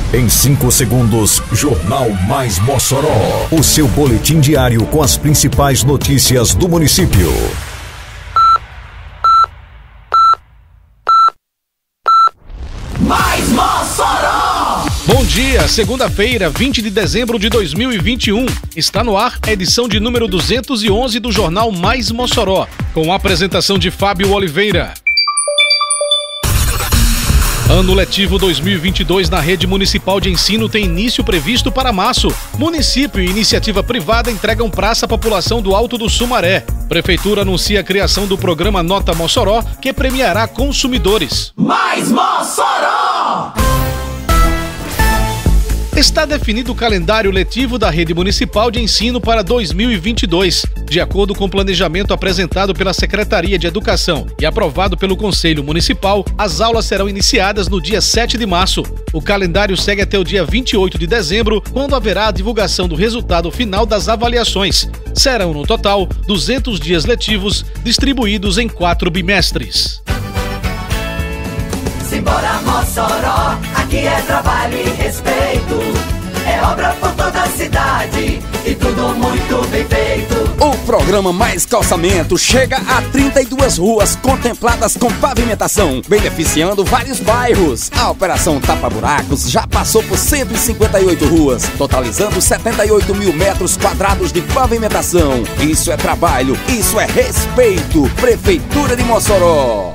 Em 5 segundos, Jornal Mais Mossoró. O seu boletim diário com as principais notícias do município. Mais Mossoró! Bom dia, segunda-feira, 20 de dezembro de 2021. Está no ar a edição de número 211 do Jornal Mais Mossoró, com a apresentação de Fábio Oliveira. Ano letivo 2022 na rede municipal de ensino tem início previsto para março. Município e iniciativa privada entregam praça à população do Alto do Sumaré. Prefeitura anuncia a criação do programa Nota Mossoró, que premiará consumidores. Mais Mossoró! Está definido o calendário letivo da rede municipal de ensino para 2022. De acordo com o planejamento apresentado pela Secretaria de Educação e aprovado pelo Conselho Municipal, as aulas serão iniciadas no dia 7 de março. O calendário segue até o dia 28 de dezembro, quando haverá a divulgação do resultado final das avaliações. Serão, no total, 200 dias letivos, distribuídos em 4 bimestres. Simbora Mossoró, aqui é trabalho e respeito. É obra por toda a cidade e tudo muito bem feito. O programa Mais Calçamento chega a 32 ruas contempladas com pavimentação, beneficiando vários bairros. A operação Tapa Buracos já passou por 158 ruas, totalizando 78 mil metros quadrados de pavimentação. Isso é trabalho, isso é respeito. Prefeitura de Mossoró.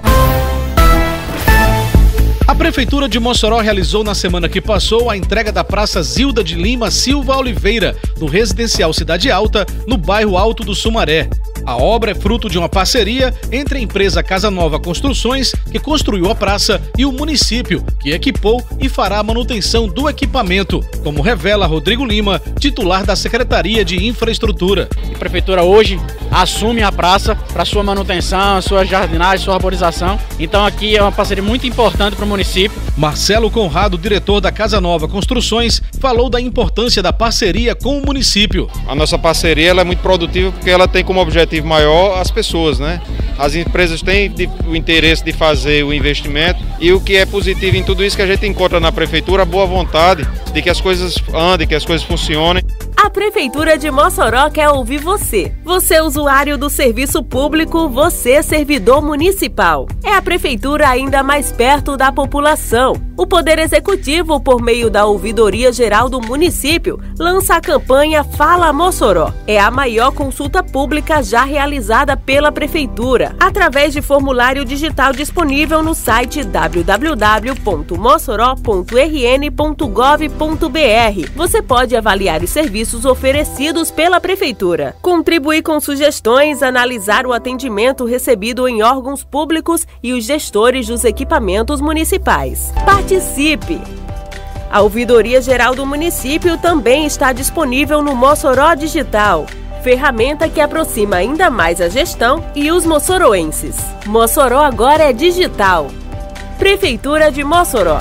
A Prefeitura de Mossoró realizou na semana que passou a entrega da Praça Zilda de Lima Silva Oliveira, no Residencial Cidade Alta, no bairro Alto do Sumaré. A obra é fruto de uma parceria entre a empresa Casa Nova Construções, que construiu a praça, e o município, que equipou e fará a manutenção do equipamento, como revela Rodrigo Lima, titular da Secretaria de Infraestrutura. A Prefeitura hoje assume a praça para sua manutenção, sua jardinagem, sua arborização. Então aqui é uma parceria muito importante para o município. Marcelo Conrado, diretor da Casa Nova Construções, falou da importância da parceria com o município. A nossa parceria ela é muito produtiva porque ela tem como objetivo maior as pessoas, né? As empresas têm o interesse de fazer o investimento e o que é positivo em tudo isso que a gente encontra na Prefeitura, a boa vontade de que as coisas andem, que as coisas funcionem. A Prefeitura de Mossoró quer ouvir você. Você usuário do serviço público, você servidor municipal. É a Prefeitura ainda mais perto da população. O Poder Executivo, por meio da Ouvidoria Geral do município, lança a campanha Fala Mossoró. É a maior consulta pública já realizada pela Prefeitura, através de formulário digital disponível no site www.mossoró.rn.gov.br. Você pode avaliar os serviços oferecidos pela Prefeitura, contribuir com sugestões, analisar o atendimento recebido em órgãos públicos e os gestores dos equipamentos municipais. Participe! A Ouvidoria Geral do município também está disponível no Mossoró Digital, ferramenta que aproxima ainda mais a gestão e os mossoroenses. Mossoró agora é digital. Prefeitura de Mossoró.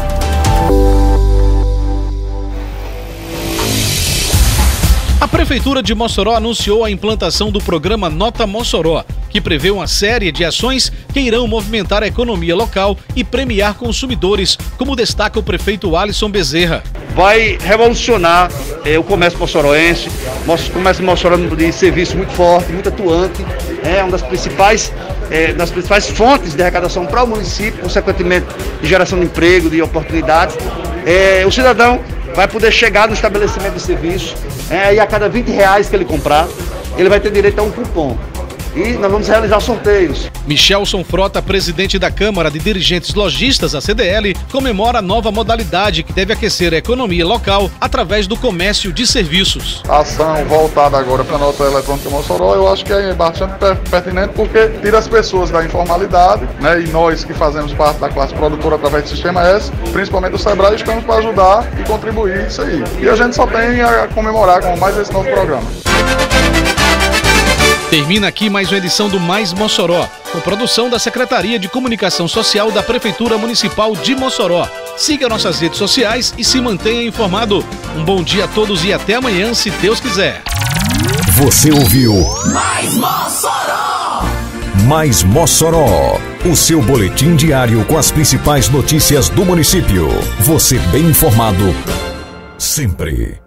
A Prefeitura de Mossoró anunciou a implantação do programa Nota Mossoró, que prevê uma série de ações que irão movimentar a economia local e premiar consumidores, como destaca o prefeito Alisson Bezerra. Vai revolucionar o comércio mossoroense, o comércio mossoroense de serviço muito forte, muito atuante, é uma das principais fontes de arrecadação para o município, consequentemente de geração de emprego, de oportunidades. O cidadão vai poder chegar no estabelecimento de serviço, e a cada R$20 que ele comprar, ele vai ter direito a um cupom. E nós vamos realizar sorteios. Michelson Frota, presidente da Câmara de Dirigentes Lojistas, a CDL, comemora a nova modalidade que deve aquecer a economia local através do comércio de serviços. A ação voltada agora para a nota eletrônica Mossoró, eu acho que é bastante pertinente porque tira as pessoas da informalidade, né? E nós que fazemos parte da classe produtora através do Sistema S, principalmente o Sebrae, estamos para ajudar e contribuir isso aí. E a gente só tem a comemorar com mais esse novo programa. Termina aqui mais uma edição do Mais Mossoró, com produção da Secretaria de Comunicação Social da Prefeitura Municipal de Mossoró. Siga nossas redes sociais e se mantenha informado. Um bom dia a todos e até amanhã, se Deus quiser. Você ouviu Mais Mossoró! Mais Mossoró, o seu boletim diário com as principais notícias do município. Você bem informado sempre.